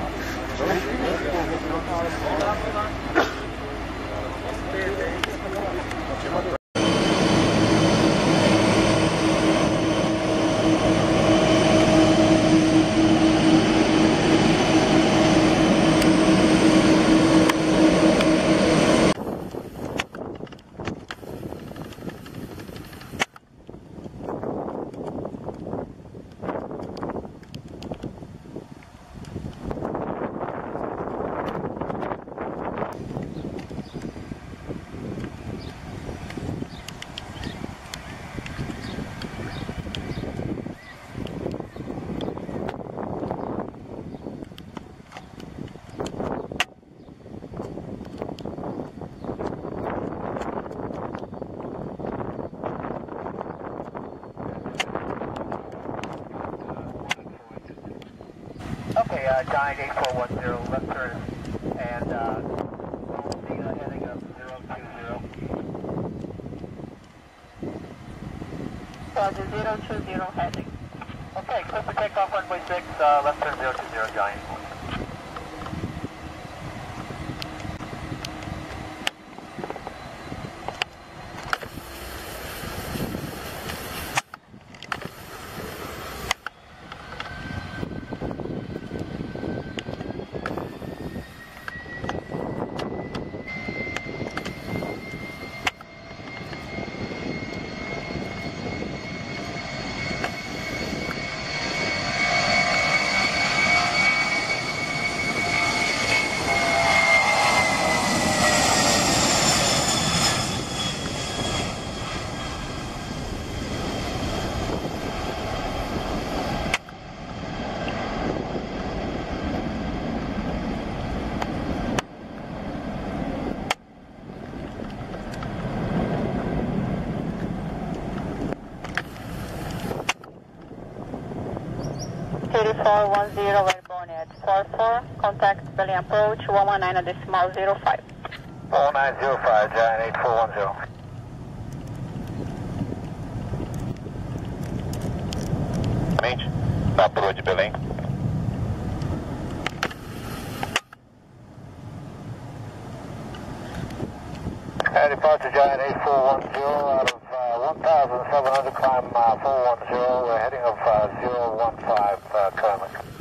Okay, Giant 8410, left turn, and we'll see the heading of 020. Roger, 020 heading. Okay, clear for takeoff runway 6, left turn 020, Giant. 8410 airborne at 44, contact Belém approach 119.05. 1905, Giant 8410. Mente, na proa de Belém. Departure Giant 8410 out of 1,700, climb 410, we're heading of 015 currently.